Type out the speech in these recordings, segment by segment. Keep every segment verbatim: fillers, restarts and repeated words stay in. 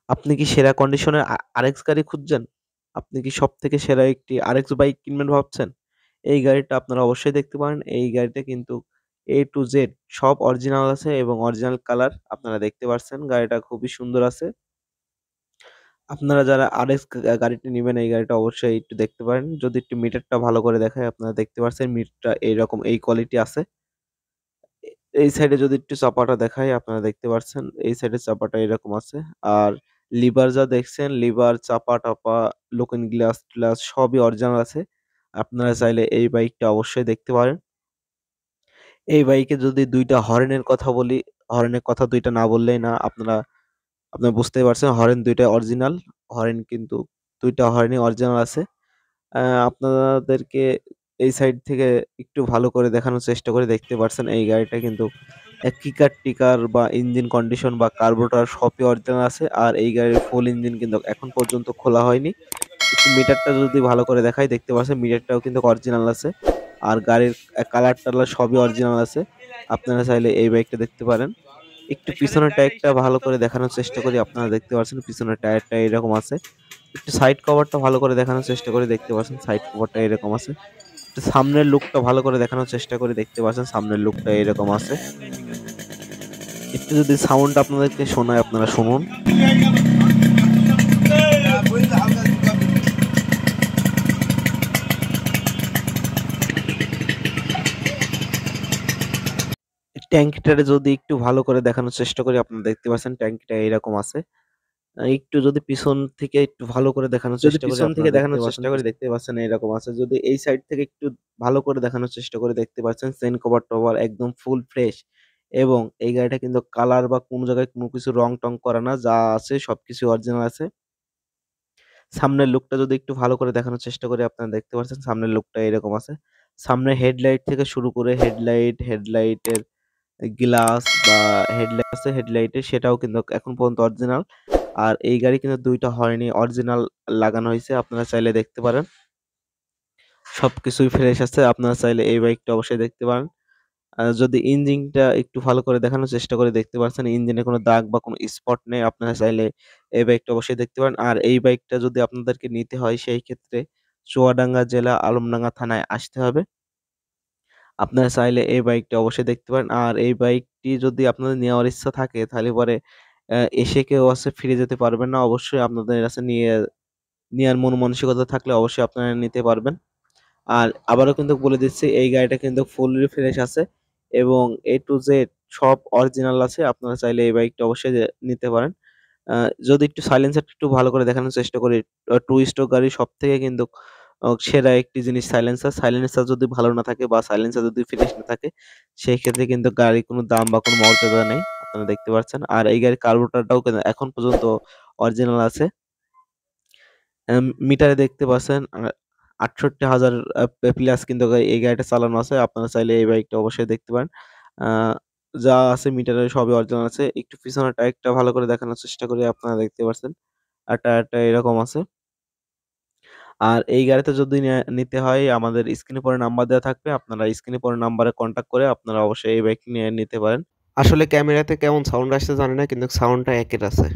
আপনি কি সেরা কন্ডিশনের আ আরএক্স গাড়ি খুঁজছেন? আপনি কি সবথেকে সেরা একটি আরএক্স বাইক কিনবেন ভাবছেন? এই গাড়িটা আপনারা অবশ্যই দেখতে পারেন। এই গাড়িটা কিন্তু A to Z সব অরিজিনাল আছে এবং অরিজিনাল কালার আপনারা দেখতে পারছেন। গাড়িটা খুবই সুন্দর আছে। আপনারা যারা আরএক্স গা গাড়িটি নিবেন এই গাড়িটা অবশ্যই একটু দেখতে পারেন। যদি একটু মিটারটা ভালো করে দেখাই আপনারা দেখতে পারছেন মিটারটা এইরকম এই কোয়ালিটি আছে। এ এই সাইডে যদি একটু চাপাটা দেখাই আপনারা দেখতে পারছেন। এই সাইডের চাপাটা এরকম আছে। আর লিভার যা দেখছেন লিভার, চাপা-টাপা, লুকিং গ্লাস-ট্লাস সবই অরিজিনাল আছে। আপনারা চাইলে এই বাইকটা অবশ্যই দেখতে পারেন। এই বাইকে যদি দুই টা হর্নের কথা বলি, হর্নের কথা দুই টা না বললেই না। আপনারা আপনারা বুঝতেই পারছেন হর্ন দুই টা অরিজিনাল। হর্ন কিন্তু দুই টা হর্নই অরিজিনাল আছে। আ আপনাদেরকে এই সাইড থেকে একটু ভালো করে দেখানোর চেষ্টা করে দেখতে পারছেন এই গাড়িটা কিন্তু এ কিকার-টিকার বা ইঞ্জিন কন্ডিশন বা কার্বোরেটর সবই অরিজিনাল আছে। আর এই গাড়ির ফুল ইঞ্জিন কিন্তু এখন পর্যন্ত খোলা হয়নি। একটু মিটারটা যদি ভালো করে দেখাই দেখতে পাচ্ছেন মিটারটাও কিন্তু অরিজিনাল আছে। আর গাড়ির আ কালার-টালার সবই অরিজিনাল আছে। আপনারা চাইলে এই বাইকটা দেখতে পারেন। একটু পিছনের টায়ারটা ভালো করে দেখানোর চেষ্টা করি আপনারা দেখতে পাচ্ছেন পিছনের টায়ারটা এরকম আছে। একটু সাইড কভারটা ভালো করে দেখানোর চেষ্টা করি দেখতে পাচ্ছেন সাইড কভারটা এরকম আছে। একটু সামনের লুকটা ভালো করে দেখানোর চেষ্টা করি দেখতে পাচ্ছেন সামনের লুকটা এরকম আছে। একটু যদি সাউন্ড আপনাদেরকে শোনায় আপনারা শুনুন। ট্যাঙ্কিটারে যদি একটু ভালো করে দেখানোর চেষ্টা করি আপনারা দেখতে পাচ্ছেন ট্যাঙ্কিটা এরকম আছে। আ একটু যদি পিছন থেকে একটু ভালো করে দেখানোর যদি চেষ্টা করি পিছন থেকে আপনারা দেখতে দেখানোর পাচ্ছেন চেষ্টা করি পিছ দেখতে পাচ্ছেন এরকম আছে। যদি এই সাইড থেকে একটু ভালো করে দেখানোর চেষ্টা করি দেখতে পাচ্ছেন চেইন কভার-টভার একদম ফুল ফ্রেশ এবং এই গাড়িটা কিন্তু কালার বা কোনো জায়গায় কোনো কিছু রং-টং করা না। যা আছে সবকিছু অরিজিনাল আছে। সামনের লুকটা যদি একটু ভালো করে দেখানোর চেষ্টা করি আপনারা দেখতে পাচ্ছেন সামনের লুকটা এরকম আছে। সামনের হেডলাইট থেকে শুরু করে হেডলাইট, হেডলাইটের গ্লাস বা হেডলাইট আছে হেডলাইটের সেটাও কিন্তু এখন পর্যন্ত অরিজিনাল। আর এই গাড়ি কিন্তু দুই টা হর্নই অরিজিনাল লাগানো হইছে। আপনারা চাইলে দেখতে পারেন। সবকিছুই ফ্রেশ আছে। আপনারা চাইলে এই বাইকটা অবশ্যই দেখতে পারেন। আ যদি ইঞ্জিনটা একটু ভালো করে দেখানোর চেষ্টা করে দেখতে পাচ্ছেন ইঞ্জিনে কোনো দাগ বা কোনো স্পট নেই। আপনারা চাইলে এই বাইকটা অবশ্যই দেখতে পারেন। আর এই বাইকটা যদি আপনাদেরকে নিতে হয় সেই ক্ষেত্রে চুয়াডাঙ্গা জেলা আলমডাঙ্গা থানায় আসতে হবে। আপনারা চাইলে এই বাইকটা অবশ্যই দেখতে পারেন। আর এই বাইকটি যদি আপনাদের নেওয়ার ইচ্ছা থাকে তাহলে পরে অ্যা এসে কেউ আছে ফিরে যেতে পারবেন না। অবশ্যই আপনাদের কাছে নিয়ে নেয়ার মন মানসিকতা থাকলে অবশ্যই আপনারা নিতে পারবেন। আর আবারও কিন্তু বলে দিচ্ছি এই গাড়িটা কিন্তু ফুললি ফ্রেশ আছে এবং A to Z সব অরিজিনাল আছে। আপনারা চাইলে এই বাইকটা অবশ্যই যে নিতে পারেন। আ যদি একটু সাইলেন্সারটা একটু ভালো করে দেখানোর চেষ্টা করি, আ টু স্ট্রোক গাড়ির সবথেকে কিন্তু অ সেরা একটি জিনিস সাইলেন্সার। সাইলেন্সার যদি ভালো না থাকে বা সাইলেন্সার যদি ফ্রেশ না থাকে, সেই ক্ষেত্রে কিন্তু গাড়ির কোনো দাম বা কোনো মর্যাদা নেই। আপনারা দেখতে পাচ্ছেন। আর এই গাড়ির কার্বোরেটরটাও কিন্তু এখন পর্যন্ত অরিজিনাল আছে। এম মিটারে দেখতে পাচ্ছেন আ আটষট্টি হাজার আ পে প্লাস কিন্তু গা এই গাড়িটা চালানো আছে। আপনারা চাইলে এই বাইকটা অবশ্যই দেখতে পারেন। আ যা আছে মিটারে সবই অরিজিনাল আছে। একটু পিছনের টায়ারটা ভালো করে দেখানোর চেষ্টা করি আপনারা দেখতে পাচ্ছেন। আর টায়ারটা এরকম আছে। আর এই গাড়িতে যদি নে নিতে হয় আমাদের স্ক্রিনে পরে নাম্বার দেওয়া থাকবে। আপনারা স্ক্রিনে পরে নাম্বারে কনট্যাক্ট করে আপনারা অবশ্যই এই বাইকটি নিয়ে নিতে পারেন। আসলে ক্যামেরাতে কেমন সাউন্ড আসছে জানি না কিন্তু সাউন্ডটা একের আছে।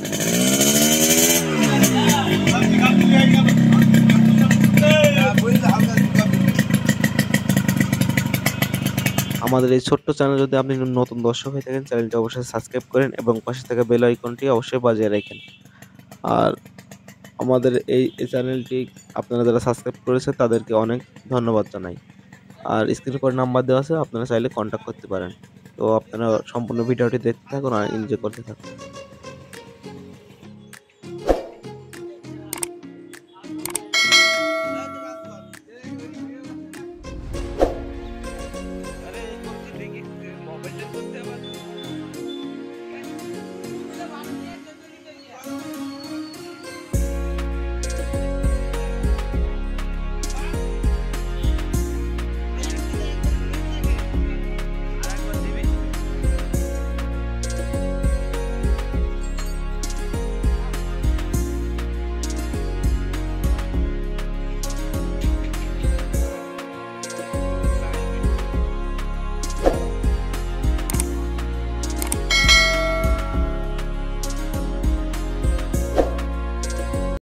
আমাদের এই ছোট্ট চ্যানেলে যদি আপনি নতুন দর্শক হয়ে থাকেন চ্যানেলটি অবশ্যই সাবস্ক্রাইব করেন এবং পাশে থাকা বেল আইকনটি অবশ্যই বাজিয়ে রাখেন। আর আমাদের এই, এই চ্যানেলটি আপনারা যারা সাবস্ক্রাইব করেছেন তাদেরকে অনেক ধন্যবাদ জানাই। আর স্ক্রিনে পরে নাম্বার দেওয়া আছে আপনারা চাইলে কনট্যাক্ট করতে পারেন। তো আপনারা সম্পূর্ণ ভিডিওটি দেখতে থাকুন আর এনজয় করতে থাকুন।